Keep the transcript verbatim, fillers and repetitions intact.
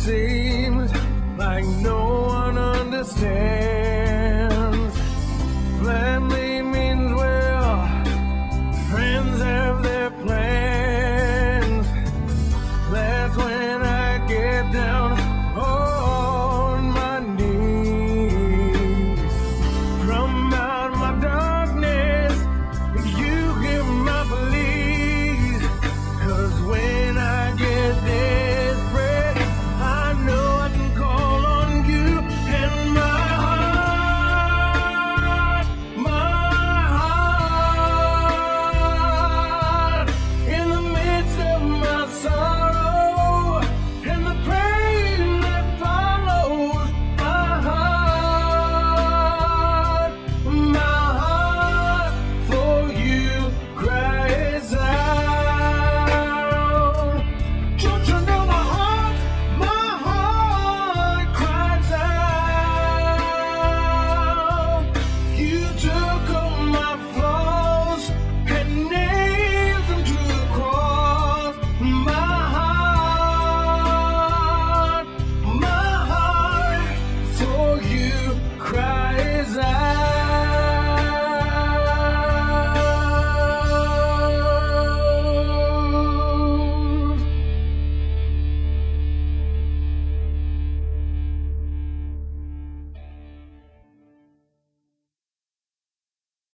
seems like no one understands. Family means, well, friends have their plans. That's when I get down on my knees. From out my darkness, you give my belief. 'Cause when I get desperate, I know I can call on you. And my heart, my heart, in the midst of my sorrow and the pain that follows, my heart, my heart for you cries out. Don't you know my heart, my heart cries out. You took